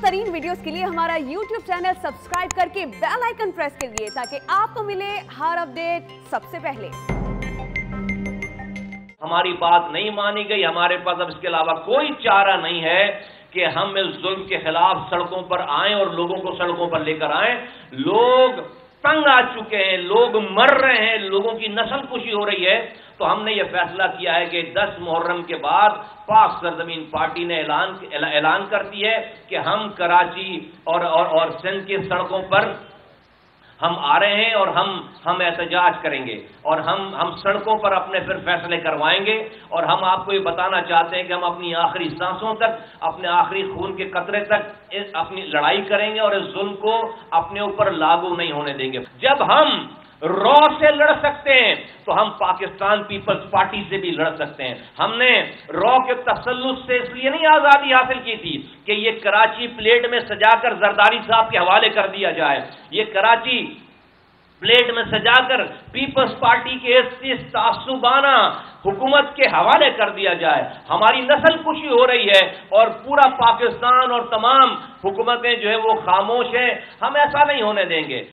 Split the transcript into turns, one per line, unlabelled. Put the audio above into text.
ترین videos کے لیے ہمارا YouTube چینل سبسکرائب کر کے بیل آئیکن پریس کریے تاکہ آپ کو ملے ہر اپڈیٹ سب سے پہلے۔
ہماری بات نہیں مانی گئی، ہمارے پاس اب اس کے علاوہ کوئی چارہ نہیں ہے کہ ہم اس ظلم کے خلاف سڑکوں پر آئیں اور لوگوں کو سڑکوں پر لے کر آئیں۔ لوگ تنگ آ چکے ہیں، لوگ مر رہے ہیں، لوگوں کی نسل کشی ہو رہی ہے، تو ہم نے یہ فیصلہ کیا ہے کہ 10 محرم کے بعد پاک سرزمین پارٹی نے اعلان کرتی ہے کہ ہم کراچی اور سندھ کی سڑکوں پر ہم آ رہے ہیں اور ہم احتجاج کریں گے اور ہم سڑکوں پر اپنے پھر فیصلے کروائیں گے۔ اور ہم آپ کو یہ بتانا چاہتے ہیں کہ ہم اپنی آخری سانسوں تک، اپنے آخری خون کے قطرے تک اپنی لڑائی کریں گے اور اس ظلم کو اپنے اوپر لاگو نہیں ہونے دیں گے۔ جب ہم رو سے لڑ سکتے ہیں تو ہم پاکستان پیپلز پارٹی سے بھی لڑ سکتے ہیں۔ ہم نے رو کے تسلط سے اس لیے نہیں آزادی حاصل کی تھی کہ یہ کراچی پلیٹ میں سجا کر زرداری صاحب کے حوالے کر دیا جائے، یہ کراچی پلیٹ میں سجا کر پیپلز پارٹی کے اس تعصبانہ حکومت کے حوالے کر دیا جائے۔ ہماری نسل کشی ہو رہی ہے اور پورا پاکستان اور تمام حکومتیں جو ہے وہ خاموش ہیں، ہم ایسا نہیں ہونے دیں گے۔